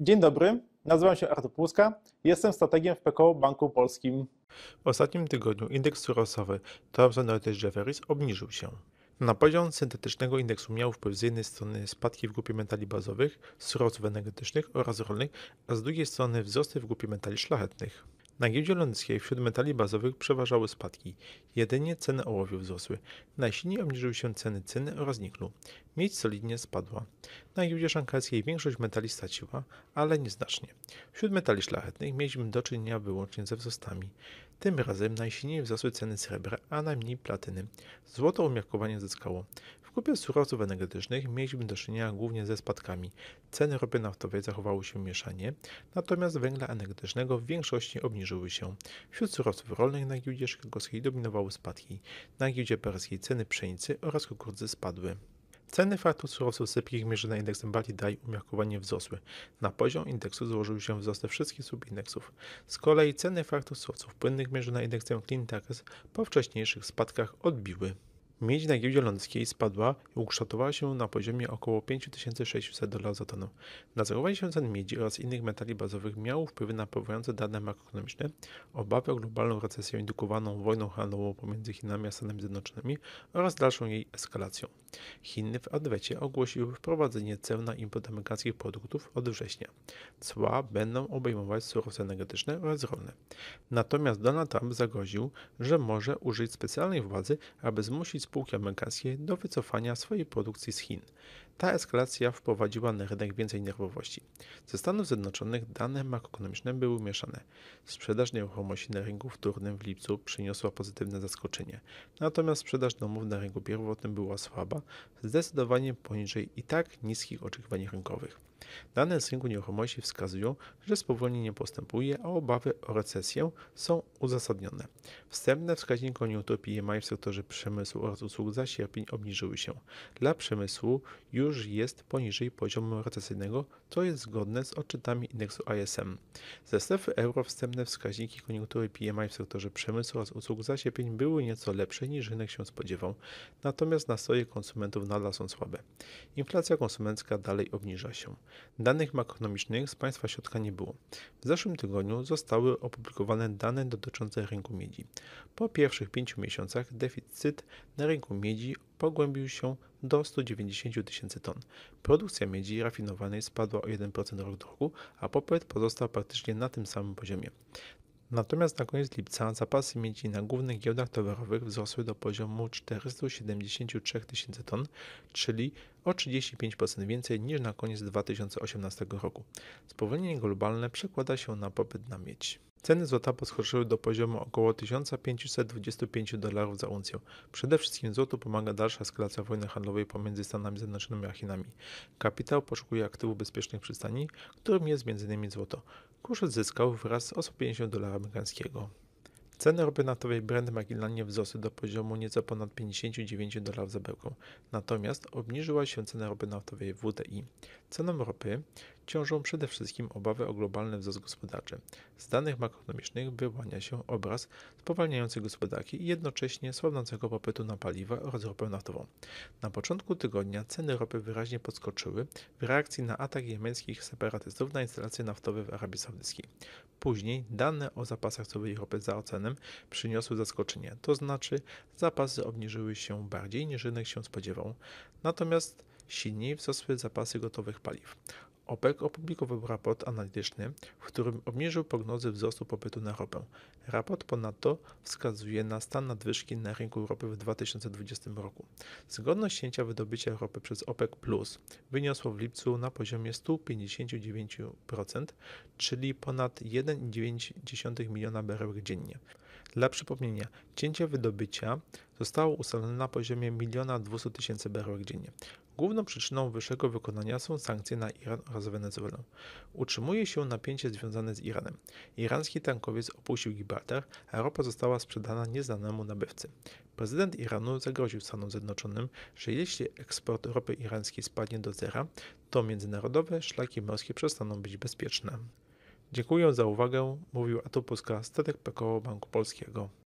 Dzień dobry, nazywam się Artur Płuska, jestem strategiem w PKO Banku Polskim. W ostatnim tygodniu indeks surowcowy Thomson Reuters Jefferies obniżył się. Na poziom syntetycznego indeksu miał wpływ z jednej strony spadki w grupie metali bazowych, surowców energetycznych oraz rolnych, a z drugiej strony wzrosty w grupie metali szlachetnych. Na giełdzie londyńskiej wśród metali bazowych przeważały spadki. Jedynie ceny ołowiu wzrosły. Najsilniej obniżyły się ceny cyny oraz niklu. Miedź solidnie spadła. Na giełdzie szanghajskiej większość metali straciła, ale nieznacznie. Wśród metali szlachetnych mieliśmy do czynienia wyłącznie ze wzrostami. Tym razem najsilniej wzrosły ceny srebra, a najmniej platyny. Złoto umiarkowanie zyskało. W grupie surowców energetycznych mieliśmy do czynienia głównie ze spadkami. Ceny ropy naftowej zachowały się mieszanie, natomiast węgla energetycznego w większości obniżyły się. Wśród surowców rolnych na giełdzie chicagowskiej dominowały spadki. Na giełdzie paryskiej ceny pszenicy oraz kukurydzy spadły. Ceny faktur surowców sypkich mierzone indeksem Baltic Dry umiarkowanie wzrosły. Na poziom indeksu złożyły się wzrosty wszystkich subindeksów. Z kolei ceny faktur surowców płynnych mierzone indeksem Clean Techs po wcześniejszych spadkach odbiły. Miedź na giełdzie londyńskiej spadła i ukształtowała się na poziomie około $5600 za tonę. Nadzorowanie się cen miedzi oraz innych metali bazowych miało wpływy na wpływające dane makroekonomiczne, obawy o globalną recesję indukowaną wojną handlową pomiędzy Chinami a Stanami Zjednoczonymi oraz dalszą jej eskalacją. Chiny w adwecie ogłosiły wprowadzenie ceł na import amerykańskich produktów od września. Cła będą obejmować surowce energetyczne oraz rolne. Natomiast Donald Trump zagroził, że może użyć specjalnej władzy, aby zmusić spółki amerykańskie do wycofania swojej produkcji z Chin. Ta eskalacja wprowadziła na rynek więcej nerwowości. Ze Stanów Zjednoczonych dane makroekonomiczne były mieszane. Sprzedaż nieruchomości na rynku wtórnym w lipcu przyniosła pozytywne zaskoczenie. Natomiast sprzedaż domów na rynku pierwotnym była słaba, zdecydowanie poniżej i tak niskich oczekiwań rynkowych. Dane z rynku nieruchomości wskazują, że spowolnienie postępuje, a obawy o recesję są uzasadnione. Wstępne wskaźniki koniunktury PMI w sektorze przemysłu oraz usług za sierpień obniżyły się. Dla przemysłu już jest poniżej poziomu recesyjnego, co jest zgodne z odczytami indeksu ISM. Ze strefy euro wstępne wskaźniki koniunktury PMI w sektorze przemysłu oraz usług za sierpień były nieco lepsze niż rynek się spodziewał, natomiast nastroje konsumentów nadal są słabe. Inflacja konsumencka dalej obniża się. Danych makroekonomicznych z państwa środka nie było. W zeszłym tygodniu zostały opublikowane dane dotyczące rynku miedzi. Po pierwszych 5 miesiącach deficyt na rynku miedzi pogłębił się do 190 tysięcy ton. Produkcja miedzi rafinowanej spadła o 1% rok do roku, a popyt pozostał praktycznie na tym samym poziomie. Natomiast na koniec lipca zapasy miedzi na głównych giełdach towarowych wzrosły do poziomu 473 tysięcy ton, czyli o 35% więcej niż na koniec 2018 roku. Spowolnienie globalne przekłada się na popyt na miedź. Ceny złota podskoczyły do poziomu około $1525 za uncję. Przede wszystkim złotu pomaga dalsza eskalacja wojny handlowej pomiędzy Stanami Zjednoczonymi a Chinami. Kapitał poszukuje aktywów bezpiecznych przystani, którym jest m.in. złoto. Kurs zyskał wraz z osłabieniem dolara amerykańskiego. Ceny ropy naftowej Brent Magellanie wzrosły do poziomu nieco ponad $59 za baryłkę. Natomiast obniżyła się cena ropy naftowej WTI. Ceną ropy ciążą przede wszystkim obawy o globalny wzrost gospodarczy. Z danych makroekonomicznych wyłania się obraz spowalniającej gospodarki i jednocześnie słabnącego popytu na paliwa oraz ropę naftową. Na początku tygodnia ceny ropy wyraźnie podskoczyły w reakcji na atak jemeńskich separatystów na instalacje naftowe w Arabii Saudyjskiej. Później dane o zapasach surowcej ropy za oceanem przyniosły zaskoczenie, to znaczy zapasy obniżyły się bardziej niż rynek się spodziewał, natomiast silniej wzrosły zapasy gotowych paliw. OPEC opublikował raport analityczny, w którym obniżył prognozy wzrostu popytu na ropę. Raport ponadto wskazuje na stan nadwyżki na rynku ropy w 2020 roku. Zgodność cięcia wydobycia ropy przez OPEC Plus wyniosło w lipcu na poziomie 159%, czyli ponad 1,9 miliona baryłek dziennie. Dla przypomnienia, cięcie wydobycia zostało ustalone na poziomie 1,2 miliona baryłek dziennie. Główną przyczyną wyższego wykonania są sankcje na Iran oraz Wenezuelę. Utrzymuje się napięcie związane z Iranem. Irański tankowiec opuścił Gibraltar, a ropa została sprzedana nieznanemu nabywcy. Prezydent Iranu zagroził Stanom Zjednoczonym, że jeśli eksport ropy irańskiej spadnie do zera, to międzynarodowe szlaki morskie przestaną być bezpieczne. Dziękuję za uwagę, mówił Artur Płuska, strateg PKO Banku Polskiego.